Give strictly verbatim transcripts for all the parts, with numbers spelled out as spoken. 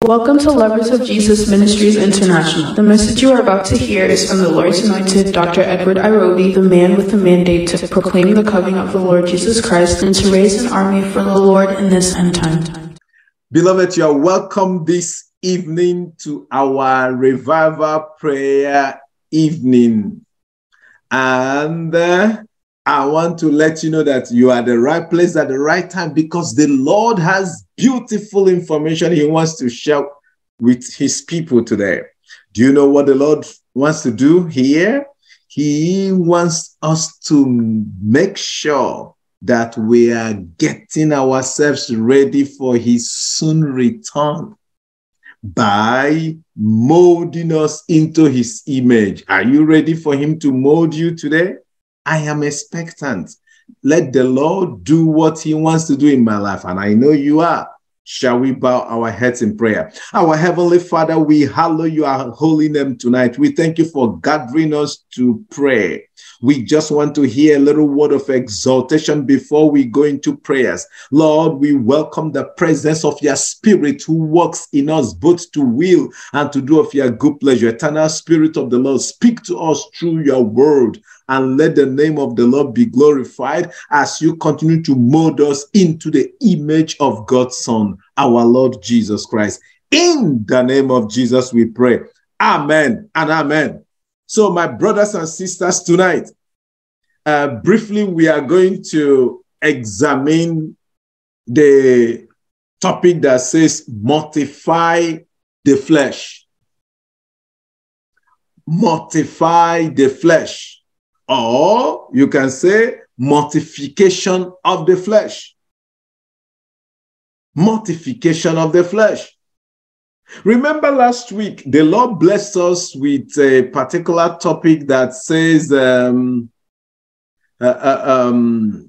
Welcome to Lovers of Jesus Ministries International. The message you are about to hear is from the Lord's Anointed, Doctor Edward Irobi, the man with the mandate to proclaim the coming of the Lord Jesus Christ and to raise an army for the Lord in this end time. Beloved, you are welcome this evening to our revival prayer evening. And uh, I want to let you know that you are at the right place at the right time, because the Lord has beautiful information He wants to share with His people today. Do you know what the Lord wants to do here? He wants us to make sure that we are getting ourselves ready for His soon return by molding us into His image. Are you ready for Him to mold you today? I am expectant. Let the Lord do what He wants to do in my life, and I know you are. Shall we bow our heads in prayer? Our Heavenly Father, we hallow your holy name tonight. We thank you for gathering us to pray. We just want to hear a little word of exaltation before we go into prayers. Lord, we welcome the presence of your Spirit who works in us both to will and to do of your good pleasure. Eternal Spirit of the Lord, speak to us through your word, and let the name of the Lord be glorified as you continue to mold us into the image of God's Son, our Lord Jesus Christ. In the name of Jesus we pray. Amen and amen. So my brothers and sisters, tonight, uh, briefly, we are going to examine the topic that says mortify the flesh. Mortify the flesh. Or you can say mortification of the flesh. Mortification of the flesh. Remember last week, the Lord blessed us with a particular topic that says, um, uh, uh, um,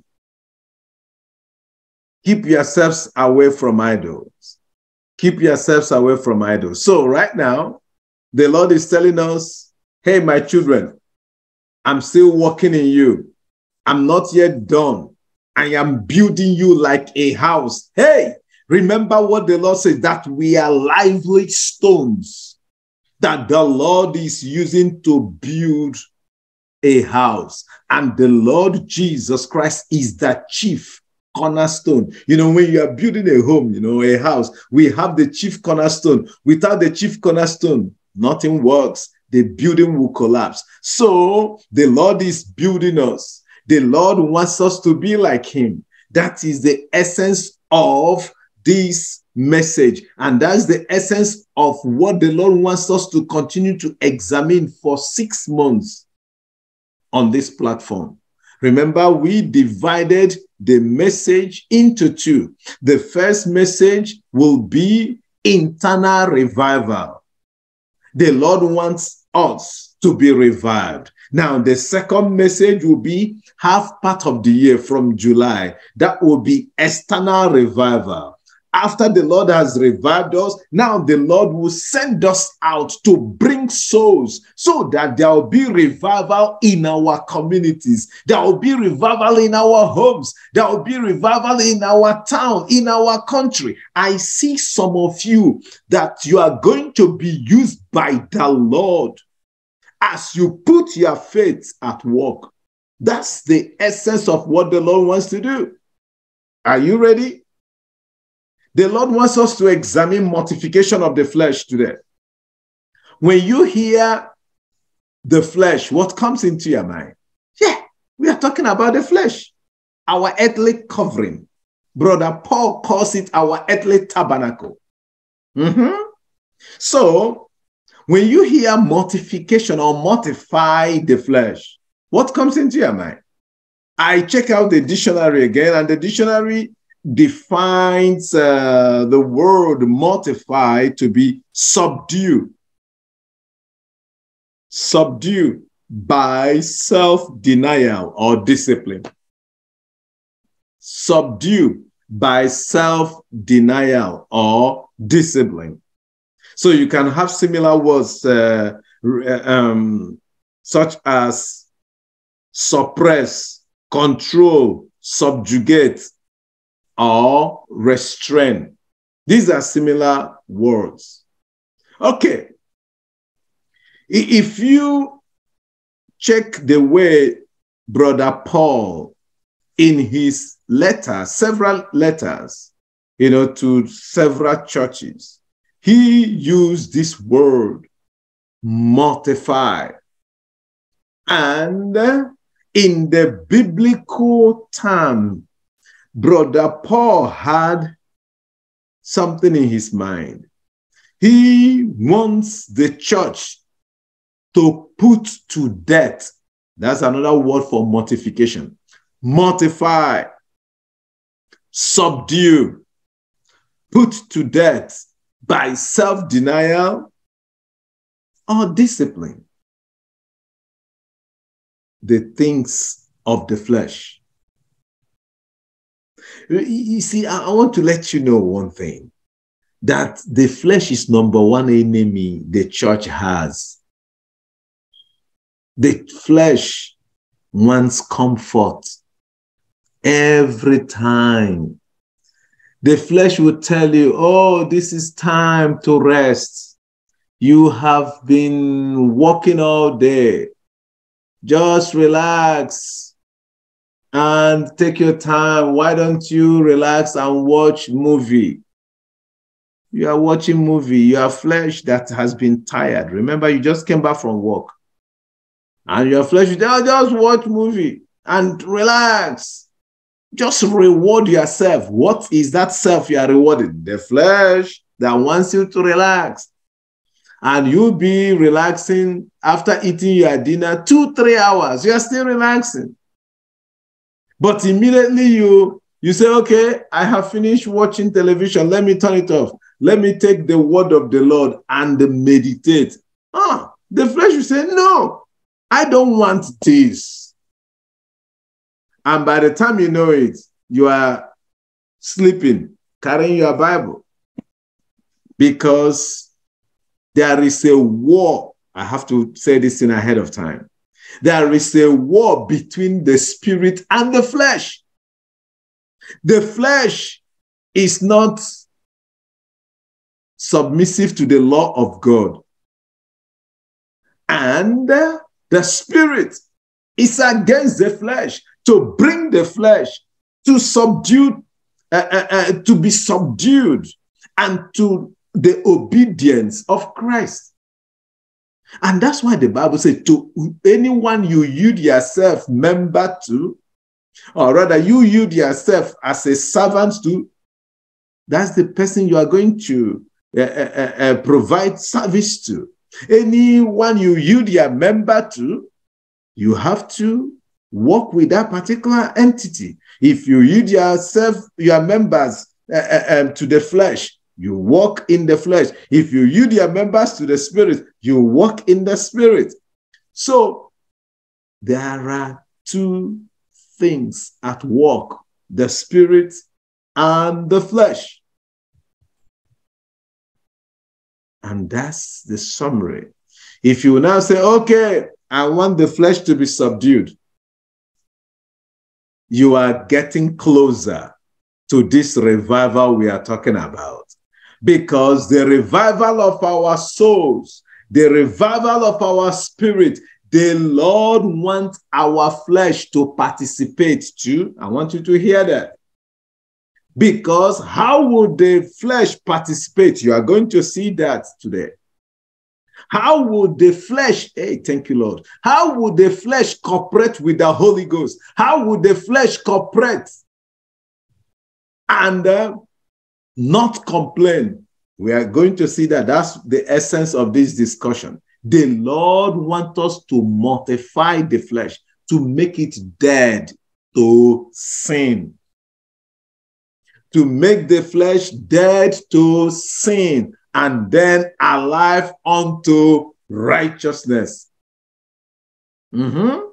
keep yourselves away from idols. Keep yourselves away from idols. So right now, the Lord is telling us, hey, my children, I'm still working in you. I'm not yet done. I am building you like a house. Hey, remember what the Lord said, that we are lively stones that the Lord is using to build a house. And the Lord Jesus Christ is the chief cornerstone. You know, when you are building a home, you know, a house, we have the chief cornerstone. Without the chief cornerstone, nothing works. The building will collapse. So the Lord is building us. The Lord wants us to be like Him. That is the essence of this message. And that's the essence of what the Lord wants us to continue to examine for six months on this platform. Remember, we divided the message into two. The first message will be internal revival. The Lord wants us to be revived. Now, the second message will be half part of the year from July. That will be external revival. After the Lord has revived us, now the Lord will send us out to bring souls so that there will be revival in our communities. There will be revival in our homes. There will be revival in our town, in our country. I see some of you that you are going to be used by the Lord as you put your faith at work. That's the essence of what the Lord wants to do. Are you ready? The Lord wants us to examine mortification of the flesh today. When you hear the flesh, what comes into your mind? Yeah, we are talking about the flesh, our earthly covering. Brother Paul calls it our earthly tabernacle. Mm-hmm. So, when you hear mortification or mortify the flesh, what comes into your mind? I check out the dictionary again, and the dictionary defines uh, the word mortify to be subdue. Subdue by self-denial or discipline. Subdue by self-denial or discipline. So you can have similar words uh, um, such as suppress, control, subjugate, or restrain. These are similar words. Okay. If you check the way Brother Paul in his letters, several letters, you know, to several churches, he used this word, mortify. And in the biblical term, Brother Paul had something in his mind. He wants the church to put to death. That's another word for mortification. Mortify, subdue, put to death by self-denial or discipline the things of the flesh. You see, I want to let you know one thing, that the flesh is number one enemy the church has. The flesh wants comfort every time. The flesh will tell you, oh, this is time to rest. You have been working all day. Just relax and take your time. Why don't you relax and watch movie? You are watching movie. Your flesh that has been tired. Remember, you just came back from work. And your flesh will tell you, just watch movie and relax. Just reward yourself. What is that self you are rewarding? The flesh that wants you to relax. And you'll be relaxing after eating your dinner, two, three hours. You're still relaxing. But immediately you, you say, okay, I have finished watching television. Let me turn it off. Let me take the word of the Lord and meditate. Ah, the flesh will say, no, I don't want this. And by the time you know it, you are sleeping, carrying your Bible. Because there is a war. I have to say this in ahead of time. There is a war between the spirit and the flesh. The flesh is not submissive to the law of God. And the spirit is against the flesh, to bring the flesh to subdue, uh, uh, uh, to be subdued and to the obedience of Christ. And that's why the Bible says, to anyone you yield yourself member to, or rather you yield yourself as a servant to, that's the person you are going to uh, uh, uh, provide service to. Anyone you yield your member to, you have to work with that particular entity. If you yield yourself, your members uh, uh, um, to the flesh, you walk in the flesh. If you yield your members to the spirit, you walk in the spirit. So there are two things at work, the spirit and the flesh. And that's the summary. If you now say, okay, I want the flesh to be subdued, you are getting closer to this revival we are talking about. Because the revival of our souls, the revival of our spirit, the Lord wants our flesh to participate too. I want you to hear that. Because how would the flesh participate? You are going to see that today. How would the flesh, hey, thank you, Lord. How would the flesh cooperate with the Holy Ghost? How would the flesh cooperate and uh, not complain? We are going to see that that's the essence of this discussion. The Lord wants us to mortify the flesh, to make it dead to sin. To make the flesh dead to sin and then alive unto righteousness. Mm-hmm.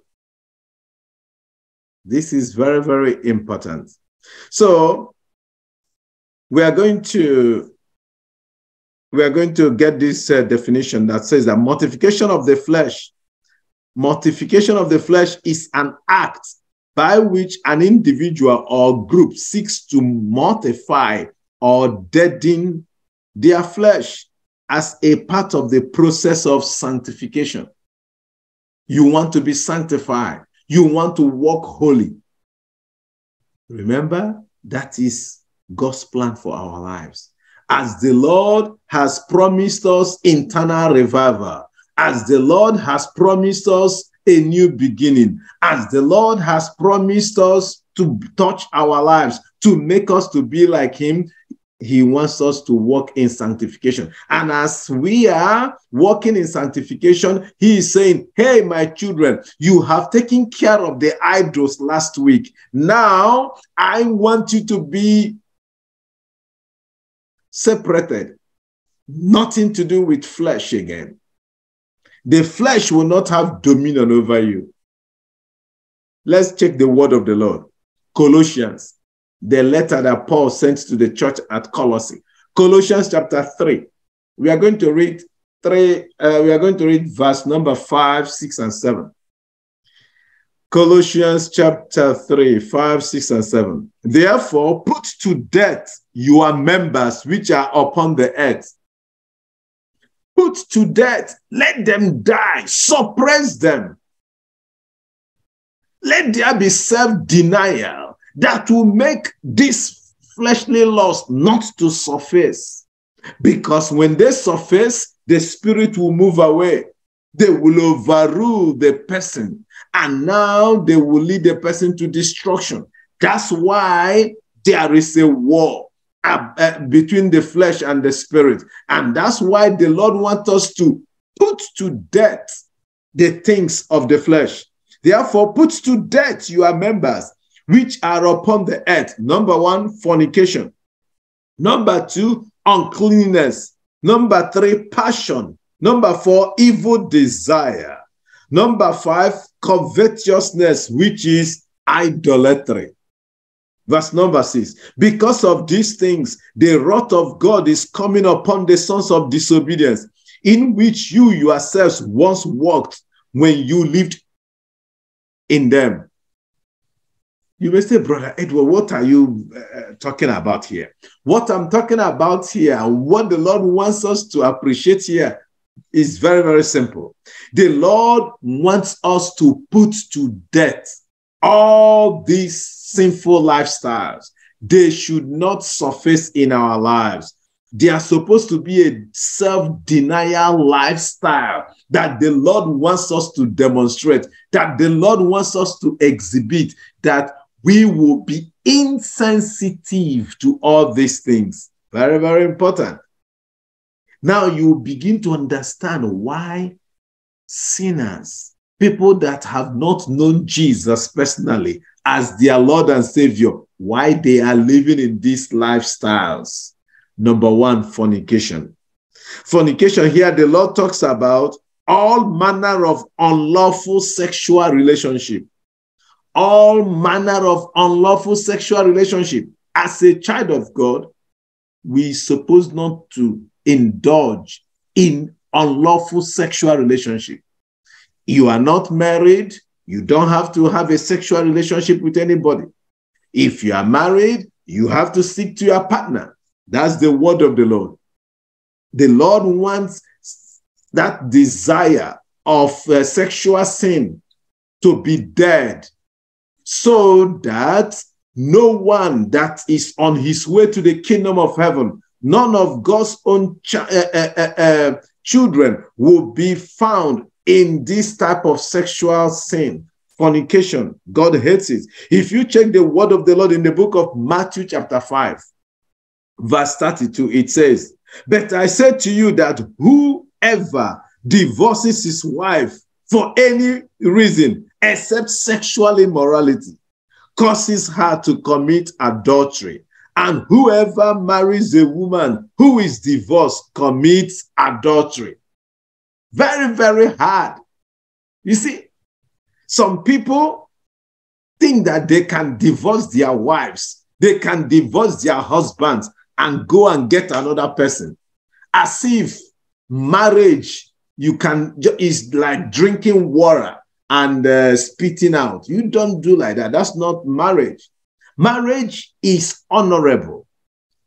This is very, very important. So we are going to we are going to get this uh, definition that says that mortification of the flesh, mortification of the flesh is an act by which an individual or group seeks to mortify or deaden their flesh as a part of the process of sanctification. You want to be sanctified. You want to walk holy. Remember, that is God's plan for our lives. As the Lord has promised us internal revival, as the Lord has promised us a new beginning, as the Lord has promised us to touch our lives, to make us to be like him, he wants us to walk in sanctification. And as we are walking in sanctification, he is saying, hey, my children, you have taken care of the idols last week. Now, I want you to be separated. Nothing to do with flesh again. The flesh will not have dominion over you. Let's check the word of the Lord. Colossians, the letter that Paul sent to the church at Colossae. Colossians chapter three. We are going to read three, uh, we are going to read verse number five, six, and seven. Colossians chapter three, five, six, and seven. Therefore, put to death your members which are upon the earth. Put to death, let them die, suppress them. Let there be self-denial that will make this fleshly lust not to surface. Because when they surface, the spirit will move away. They will overrule the person. And now they will lead the person to destruction. That's why there is a war uh, uh, between the flesh and the spirit. And that's why the Lord wants us to put to death the things of the flesh. Therefore, put to death your members which are upon the earth. Number one, fornication. Number two, uncleanness. Number three, passion. Number four, evil desire. Number five, covetousness, which is idolatry. Verse number six, because of these things, the wrath of God is coming upon the sons of disobedience, in which you yourselves once walked when you lived in them. You may say, Brother Edward, what are you uh, talking about here? What I'm talking about here, and what the Lord wants us to appreciate here, is very, very simple. The Lord wants us to put to death all these sinful lifestyles. They should not surface in our lives. They are supposed to be a self-denial lifestyle that the Lord wants us to demonstrate, that the Lord wants us to exhibit, that we will be insensitive to all these things. Very, very important. Now you begin to understand why sinners, people that have not known Jesus personally as their Lord and Savior, why they are living in these lifestyles. Number one, fornication. Fornication, here the Lord talks about all manner of unlawful sexual relationship. All manner of unlawful sexual relationship. As a child of God, we supposed not to indulge in unlawful sexual relationship. You are not married. You don't have to have a sexual relationship with anybody. If you are married, you have to stick to your partner. That's the word of the Lord. The Lord wants that desire of uh, sexual sin to be dead, so that no one that is on his way to the kingdom of heaven, none of God's own ch uh, uh, uh, uh, children will be found in this type of sexual sin. Fornication, God hates it. If you check the word of the Lord in the book of Matthew chapter five, verse thirty-two, it says, but I said to you that whoever divorces his wife for any reason except sexual immorality causes her to commit adultery. And whoever marries a woman who is divorced commits adultery. Very, very hard. You see, some people think that they can divorce their wives, they can divorce their husbands and go and get another person. As if marriage, you can, is like drinking water and uh, spitting out. You don't do like that. That's not marriage. Marriage is honorable.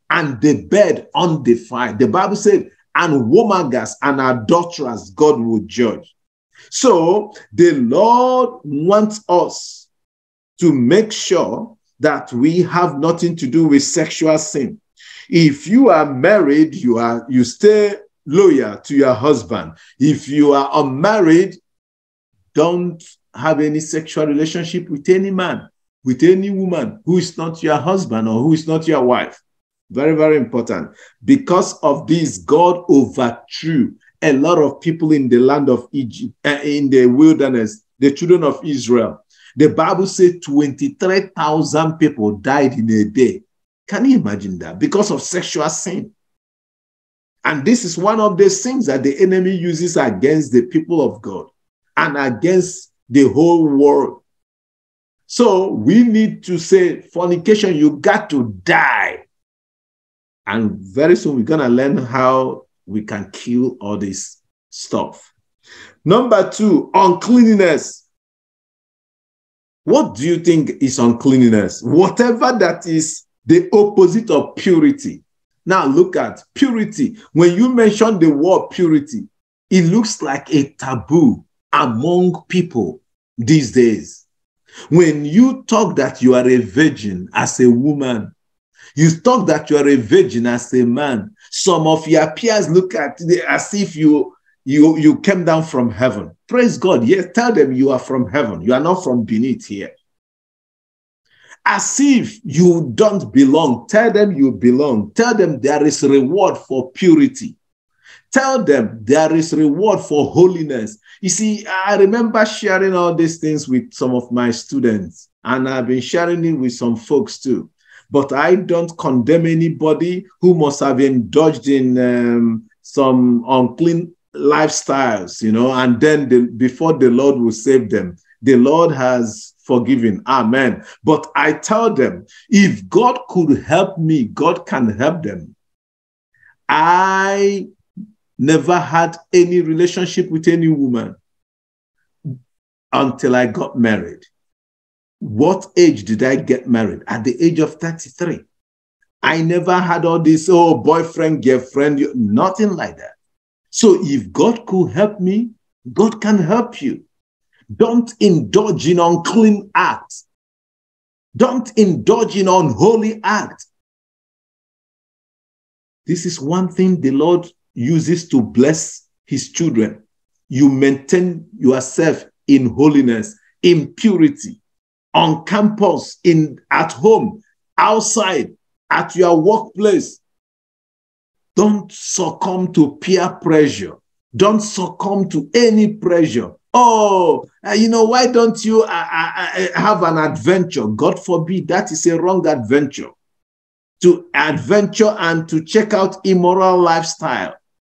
and the bed undefiled. The Bible said, and whoremongers and adulterers God will judge. So the Lord wants us to make sure that we have nothing to do with sexual sin. If you are married, you are you stay loyal to your husband. If you are unmarried, don't have any sexual relationship with any man, with any woman who is not your husband or who is not your wife. Very, very important. Because of this, God overthrew a lot of people in the land of Egypt, uh, in the wilderness, the children of Israel. The Bible says twenty-three thousand people died in a day. Can you imagine that? Because of sexual sin. And this is one of the things that the enemy uses against the people of God and against the whole world. So we need to say, fornication, you got to die. And very soon we're going to learn how we can kill all this stuff. Number two, uncleanness. What do you think is uncleanness? Whatever that is the opposite of purity. Now look at purity. When you mention the word purity, it looks like a taboo among people these days. When you talk that you are a virgin as a woman, you talk that you are a virgin as a man, some of your peers look at it as if you, you, you came down from heaven. Praise God. Yes, tell them you are from heaven. You are not from beneath here. As if you don't belong. Tell them you belong. Tell them there is reward for purity. Tell them there is reward for holiness. You see, I remember sharing all these things with some of my students, and I've been sharing it with some folks too. But I don't condemn anybody who must have indulged in um, some unclean lifestyles, you know, and then the, before the Lord will save them, the Lord has forgiven. Amen. But I tell them, if God could help me, God can help them. I never had any relationship with any woman until I got married. What age did I get married? At the age of thirty-three. I never had all this, oh, boyfriend, girlfriend, nothing like that. So if God could help me, God can help you. Don't indulge in unclean acts. Don't indulge in unholy acts. This is one thing the Lord uses to bless his children. You maintain yourself in holiness, in purity, on campus, in at home, outside, at your workplace. Don't succumb to peer pressure. Don't succumb to any pressure. Oh, uh, you know, why don't you uh, uh, have an adventure? God forbid, that is a wrong adventure. To adventure and to check out immoral lifestyle.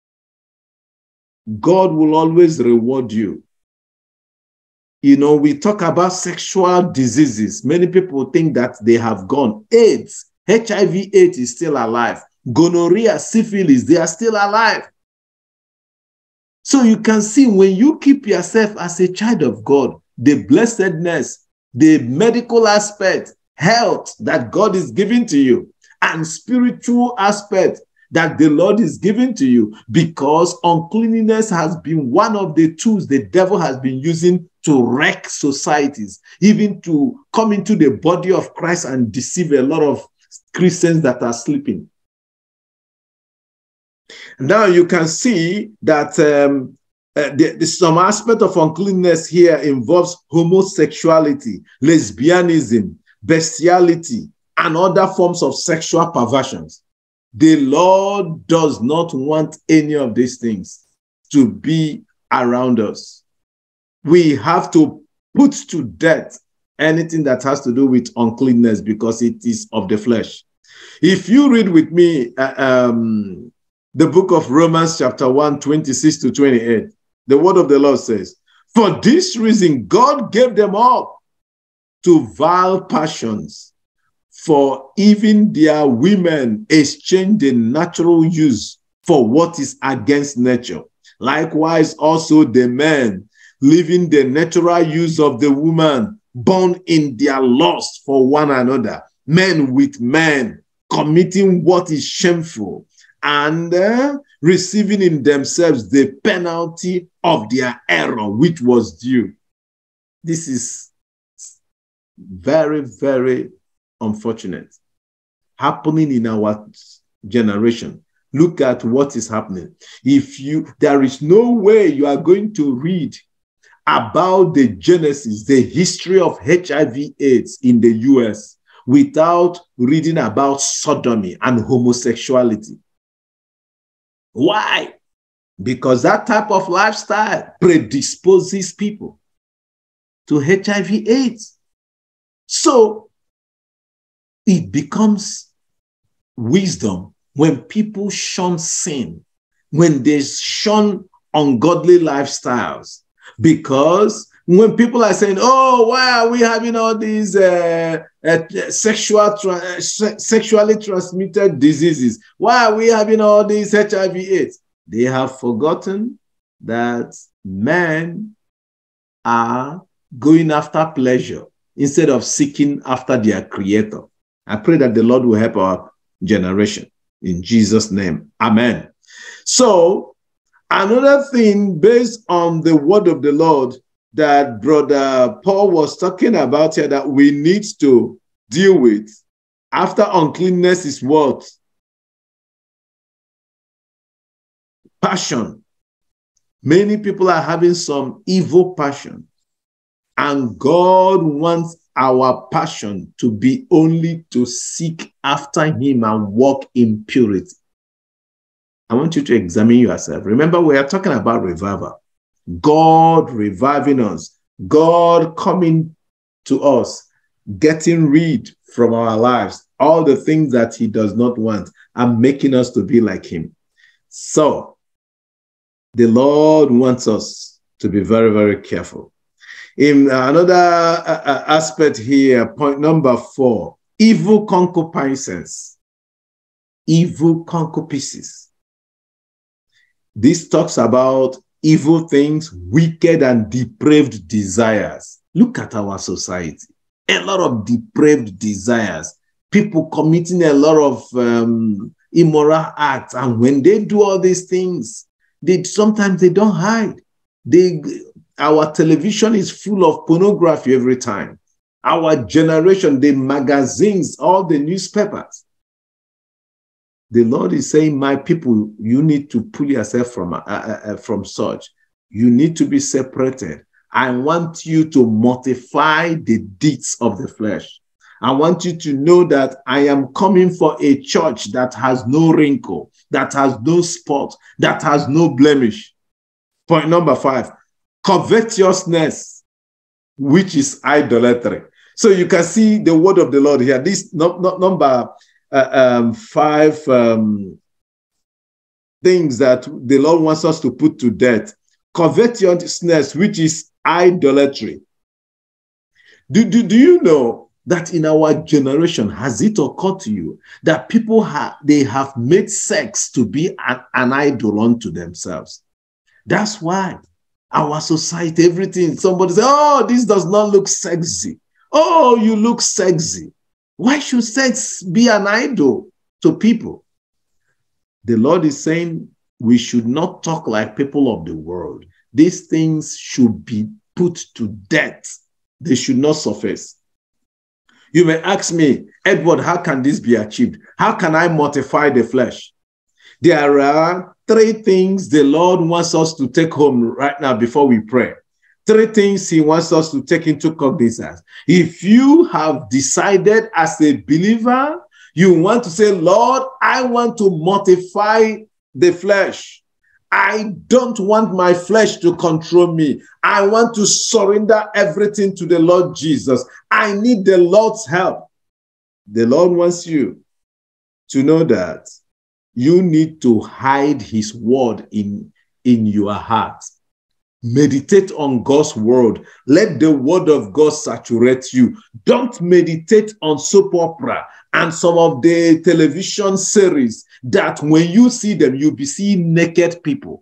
God will always reward you. You know, we talk about sexual diseases. Many people think that they have gone. AIDS, H I V AIDS is still alive. Gonorrhea, syphilis, they are still alive. So you can see when you keep yourself as a child of God, the blessedness, the medical aspect, health that God is giving to you, and spiritual aspect that the Lord is giving to you, because uncleanness has been one of the tools the devil has been using to wreck societies, even to come into the body of Christ and deceive a lot of Christians that are sleeping. Now you can see that um, uh, the, the, some aspect of uncleanness here involves homosexuality, lesbianism, bestiality, and other forms of sexual perversions. The Lord does not want any of these things to be around us. We have to put to death anything that has to do with uncleanness, because it is of the flesh. If you read with me uh, um, the book of Romans chapter one, twenty-six to twenty-eight, the word of the Lord says, "For this reason God gave them up to vile passions, for even their women exchanged the natural use for what is against nature. Likewise also the men, leaving the natural use of the woman, born in their lust for one another, men with men, committing what is shameful, and uh, receiving in themselves the penalty of their error, which was due. This is very, very unfortunate, happening in our generation. Look at what is happening. If you, there is no way you are going to read about the genesis, the history of H I V AIDS in the U S without reading about sodomy and homosexuality. Why? Because that type of lifestyle predisposes people to H I V AIDS. So it becomes wisdom when people shun sin, when they shun ungodly lifestyles. Because when people are saying, oh, why are we having all these uh, uh, sexual tra se sexually transmitted diseases? Why are we having all these H I V AIDS? They have forgotten that men are going after pleasure instead of seeking after their creator. I pray that the Lord will help our generation. In Jesus' name, amen. So, another thing based on the word of the Lord that Brother Paul was talking about here that we need to deal with after uncleanness is what? Passion. Many people are having some evil passion, and God wants our passion to be only to seek after him and walk in purity. I want you to examine yourself. Remember, we are talking about revival. God reviving us. God coming to us, getting rid from our lives all the things that he does not want and making us to be like him. So, the Lord wants us to be very, very careful. In another uh, aspect here, point number four, evil concupiscence. Evil concupiscence. This talks about evil things, wicked and depraved desires. Look at our society. A lot of depraved desires. People committing a lot of um, immoral acts. And when they do all these things, they sometimes they don't hide. They, our television is full of pornography every time. Our generation, the magazines, all the newspapers. The Lord is saying, my people, you need to pull yourself from, uh, uh, from such. You need to be separated. I want you to mortify the deeds of the flesh. I want you to know that I am coming for a church that has no wrinkle, that has no spot, that has no blemish. Point number five, covetousness, which is idolatry. So you can see the word of the Lord here. This no, no, number uh, um, five um, things that the Lord wants us to put to death. Covetousness, which is idolatry. Do, do, do you know that in our generation, has it occurred to you that people have, they have made sex to be an, an idol unto themselves? That's why our society, everything, somebody says, oh, this does not look sexy. Oh, you look sexy. Why should sex be an idol to people? The Lord is saying we should not talk like people of the world. These things should be put to death. They should not surface. You may ask me, Edward, how can this be achieved? How can I mortify the flesh? There are three things the Lord wants us to take home right now before we pray. Three things he wants us to take into cognizance. If you have decided as a believer, you want to say, Lord, I want to mortify the flesh. I don't want my flesh to control me. I want to surrender everything to the Lord Jesus. I need the Lord's help. The Lord wants you to know that you need to hide his word in, in your heart. Meditate on God's word. Let the word of God saturate you. Don't meditate on soap opera and some of the television series that when you see them, you'll be seeing naked people.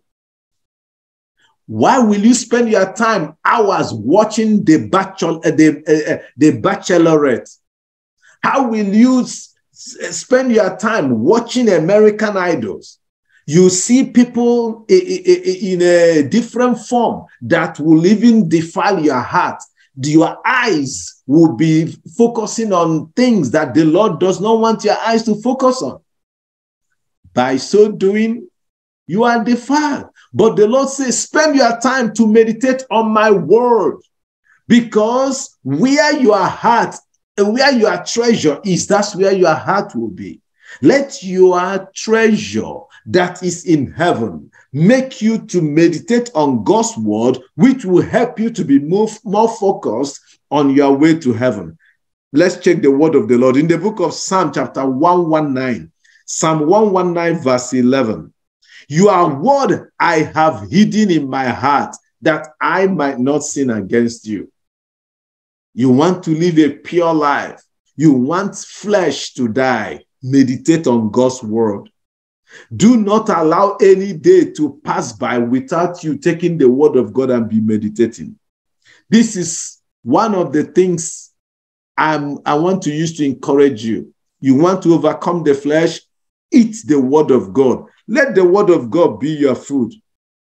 Why will you spend your time hours watching the, bachelor, uh, the, uh, uh, the Bachelorette? How will you Spend your time watching American Idols. You see people in a different form that will even defile your heart. Your eyes will be focusing on things that the Lord does not want your eyes to focus on. By so doing, you are defiled. But the Lord says, spend your time to meditate on my word, because where your heart and where your treasure is, that's where your heart will be. Let your treasure that is in heaven make you to meditate on God's word, which will help you to be more, more focused on your way to heaven. Let's check the word of the Lord in the book of Psalm chapter one nineteen. Psalm one nineteen verse eleven. Your word I have hidden in my heart, that I might not sin against you. You want to live a pure life. You want flesh to die. Meditate on God's word. Do not allow any day to pass by without you taking the word of God and be meditating. This is one of the things I'm, I want to use to encourage you. You want to overcome the flesh? Eat the word of God. Let the word of God be your food.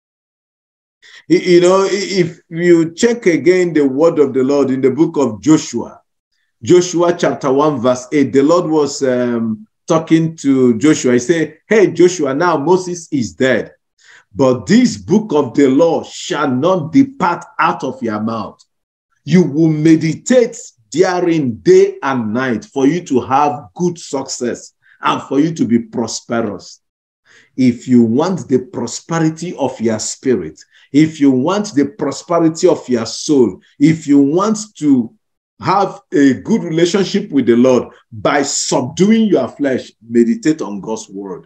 You know, if you check again the word of the Lord in the book of Joshua, Joshua chapter one verse eight, the Lord was um, talking to Joshua. He said, hey, Joshua, now Moses is dead, but this book of the law shall not depart out of your mouth. You will meditate therein day and night for you to have good success and for you to be prosperous. If you want the prosperity of your spirit, if you want the prosperity of your soul, if you want to have a good relationship with the Lord by subduing your flesh, meditate on God's word.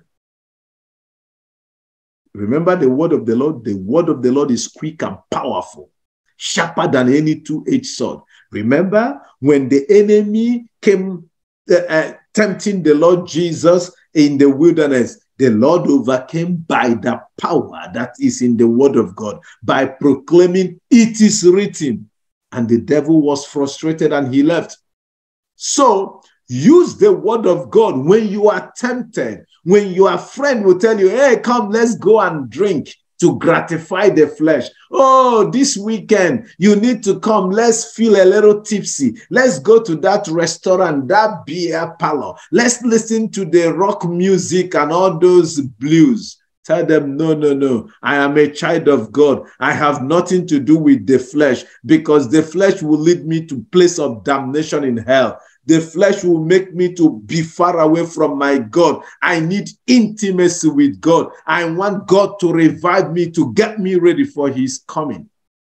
Remember the word of the Lord. The word of the Lord is quick and powerful, sharper than any two-edged sword. Remember when the enemy came uh, uh, tempting the Lord Jesus in the wilderness, the Lord overcame by the power that is in the word of God, by proclaiming, it is written. And the devil was frustrated and he left. So use the word of God when you are tempted, when your friend will tell you, hey, come, let's go and drink to gratify the flesh. Oh, this weekend, you need to come. Let's feel a little tipsy. Let's go to that restaurant, that beer parlor. Let's listen to the rock music and all those blues. Tell them, no, no, no. I am a child of God. I have nothing to do with the flesh, because the flesh will lead me to a place of damnation in hell. The flesh will make me to be far away from my God. I need intimacy with God. I want God to revive me, to get me ready for his coming.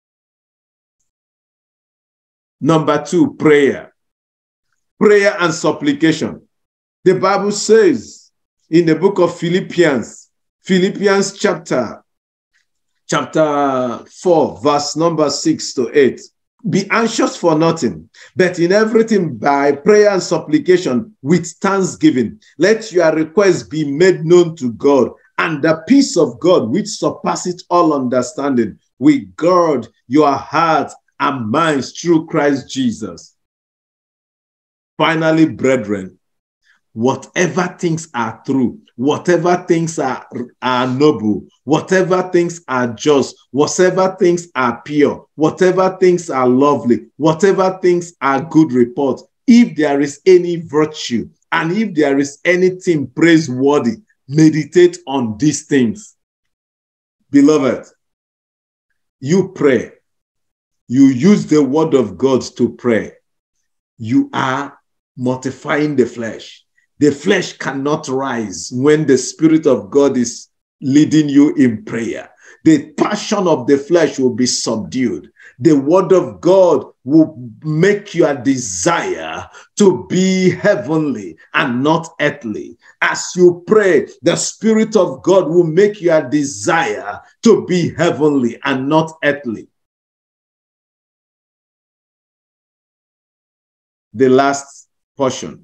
Number two, prayer. Prayer and supplication. The Bible says in the book of Philippians, Philippians chapter, chapter four, verse number six to eight. Be anxious for nothing, but in everything by prayer and supplication with thanksgiving, let your requests be made known to God, and the peace of God, which surpasses all understanding, will guard your heart and minds through Christ Jesus. Finally, brethren, whatever things are true, whatever things are, are noble, whatever things are just, whatever things are pure, whatever things are lovely, whatever things are good report, if there is any virtue and if there is anything praiseworthy, meditate on these things. Beloved, you pray. You use the word of God to pray. You are mortifying the flesh. The flesh cannot rise when the Spirit of God is leading you in prayer. The passion of the flesh will be subdued. The word of God will make your desire to be heavenly and not earthly. As you pray, the Spirit of God will make your desire to be heavenly and not earthly. The last portion.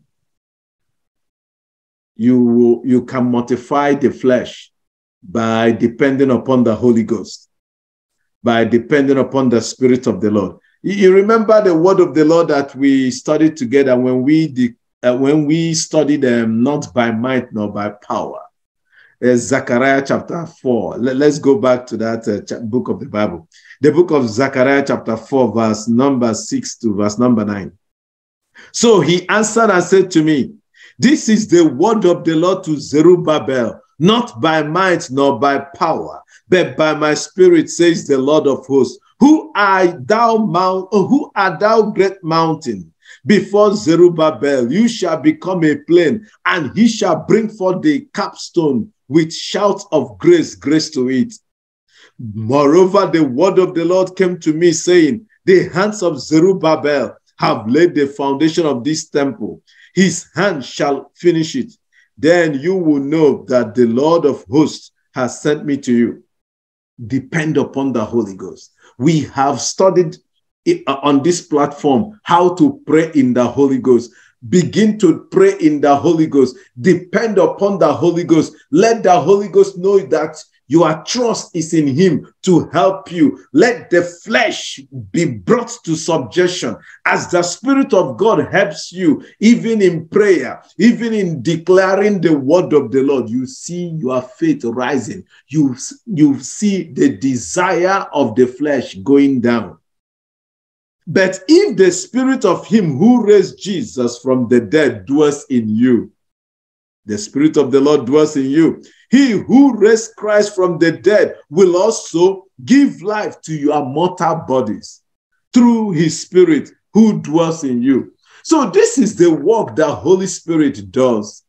You, you can mortify the flesh by depending upon the Holy Ghost, by depending upon the Spirit of the Lord. You remember the word of the Lord that we studied together when we uh, when we study them, not by might nor by power. Uh, Zechariah chapter four. Let, let's go back to that uh, book of the Bible. The book of Zechariah chapter four, verse number six to verse number nine. So he answered and said to me, this is the word of the Lord to Zerubbabel, not by might nor by power, but by my spirit, says the Lord of hosts. Who art thou, mount, oh, who art thou, great mountain? Before Zerubbabel, you shall become a plain, and he shall bring forth the capstone with shouts of grace, grace to it. Moreover, the word of the Lord came to me, saying, the hands of Zerubbabel have laid the foundation of this temple. His hand shall finish it. Then you will know that the Lord of hosts has sent me to you. Depend upon the Holy Ghost. We have studied on this platform how to pray in the Holy Ghost. Begin to pray in the Holy Ghost. Depend upon the Holy Ghost. Let the Holy Ghost know that your trust is in him to help you. Let the flesh be brought to subjection as the Spirit of God helps you, even in prayer, even in declaring the word of the Lord. You see your faith rising. You, you see the desire of the flesh going down. But if the Spirit of him who raised Jesus from the dead dwells in you, the Spirit of the Lord dwells in you. He who raised Christ from the dead will also give life to your mortal bodies through his Spirit who dwells in you. So this is the work that Holy Spirit does.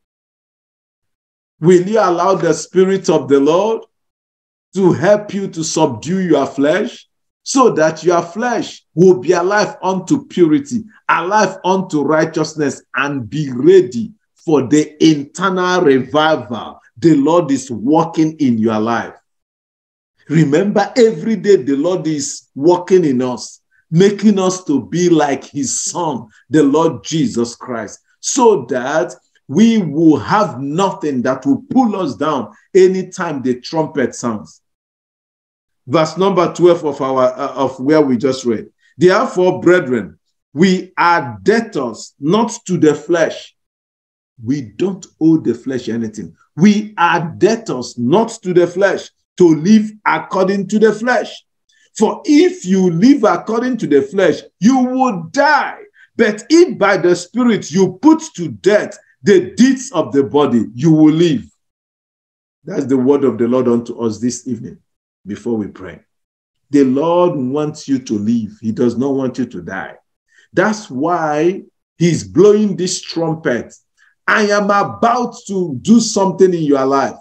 Will you allow the Spirit of the Lord to help you to subdue your flesh so that your flesh will be alive unto purity, alive unto righteousness, and be ready for the internal revival the Lord is working in your life? Remember, every day the Lord is working in us, making us to be like his Son, the Lord Jesus Christ, so that we will have nothing that will pull us down anytime the trumpet sounds. Verse number twelve of our uh, of where we just read. Therefore, brethren, we are debtors not to the flesh. We don't owe the flesh anything. We are debtors not to the flesh, to live according to the flesh. For if you live according to the flesh, you will die. But if by the Spirit you put to death the deeds of the body, you will live. That's the word of the Lord unto us this evening before we pray. The Lord wants you to live. He does not want you to die. That's why he's blowing this trumpet. I am about to do something in your life.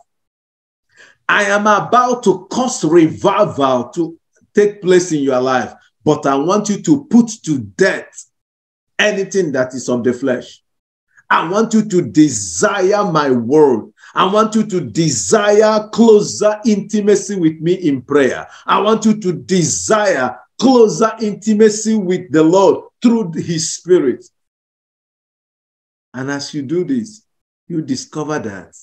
I am about to cause revival to take place in your life. But I want you to put to death anything that is of the flesh. I want you to desire my word. I want you to desire closer intimacy with me in prayer. I want you to desire closer intimacy with the Lord through his Spirit. And as you do this, you discover that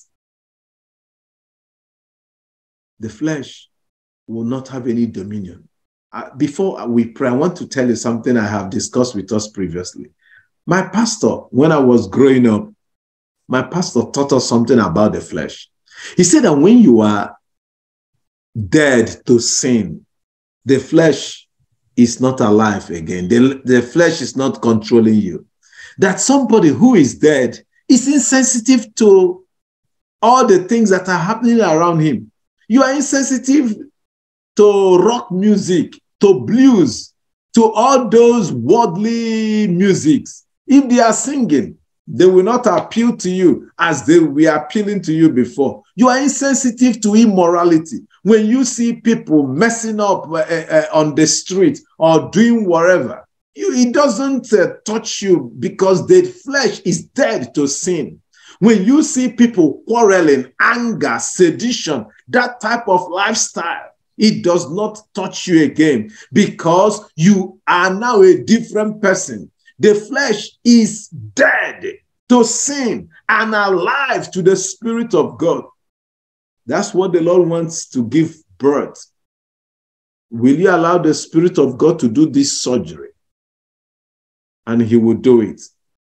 the flesh will not have any dominion. Uh, before we pray, I want to tell you something I have discussed with us previously. My pastor, when I was growing up, my pastor taught us something about the flesh. He said that when you are dead to sin, the flesh is not alive again. The, the flesh is not controlling you. That somebody who is dead is insensitive to all the things that are happening around him. You are insensitive to rock music, to blues, to all those worldly musics. If they are singing, they will not appeal to you as they were appealing to you before. You are insensitive to immorality. When you see people messing up uh, uh, on the street or doing whatever, you, it doesn't uh, touch you because the flesh is dead to sin. When you see people quarreling, anger, sedition, that type of lifestyle, it does not touch you again because you are now a different person. The flesh is dead to sin and alive to the Spirit of God. That's what the Lord wants to give birth. Will you allow the Spirit of God to do this surgery? And he will do it.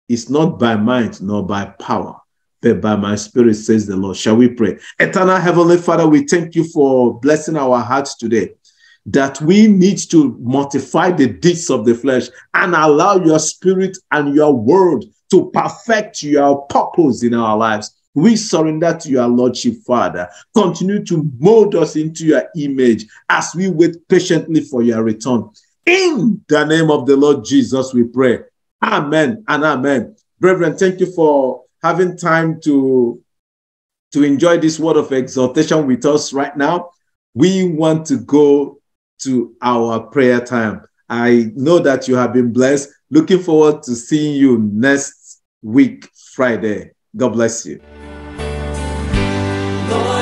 It's not by might nor by power, but by my spirit, says the Lord. Shall we pray? Eternal Heavenly Father, we thank you for blessing our hearts today, that we need to mortify the deeds of the flesh and allow your spirit and your word to perfect your purpose in our lives. We surrender to your Lordship, Father. Continue to mold us into your image as we wait patiently for your return. In the name of the Lord Jesus, we pray. Amen and amen. Brethren, thank you for having time to, to enjoy this word of exhortation with us right now. We want to go to our prayer time. I know that you have been blessed. Looking forward to seeing you next week, Friday. God bless you. Lord.